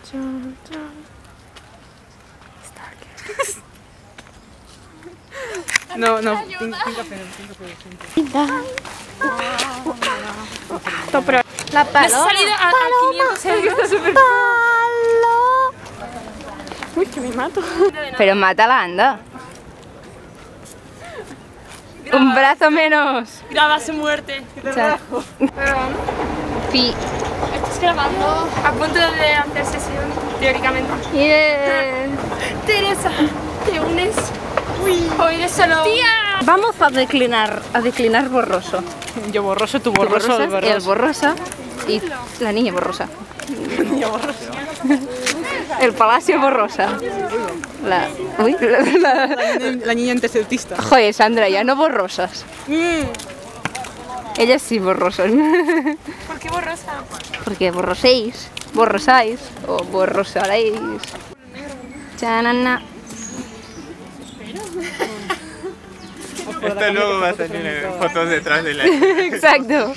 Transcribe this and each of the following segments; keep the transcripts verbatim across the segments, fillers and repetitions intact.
No, no, cinco pedos, cinco pedos, cinco. La paloma. Me has salido a, a quinientos euros. Súper... Uy, que me mato. Pero mátala, anda. Un brazo menos. Graba su muerte. O sea, Pi. Estás grabando. A punto de hacer sesión, teóricamente. Yeah. Teresa, ¿te unes? Uy. O eres solo... ¡Tía! Vamos a declinar, a declinar borroso. Yo borroso, tu Tú borroso, el borrosas, el borroso. borrosa y la niña borrosa. El palacio borrosa. La, uy, la, la- La niña antecedentista. Joder, Sandra, ya no borrosas. Ellas sí borrosas. ¿Por qué borrosa? Porque borroséis, borrosáis o borrosaréis. Chanana. Esto luego va a salir en fotos detrás de la... Exacto.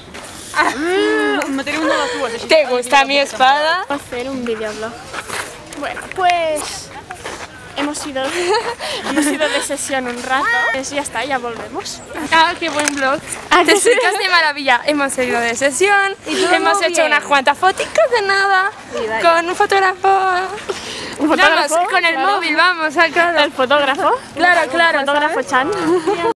¿Te gusta mi espada? Voy a hacer un videoblog. Bueno, pues hemos ido, hemos ido de sesión un rato. Pues ya está, ya volvemos. Ah, qué buen blog. Te explicas de maravilla. Hemos salido de sesión, hemos muy hecho bien. unas cuantas foticas de nada, con un fotógrafo. ¿Un fotógrafo? Vamos, con el Claro. móvil, vamos, ah, claro. ¿El fotógrafo? Claro, claro, ¿El fotógrafo Chan?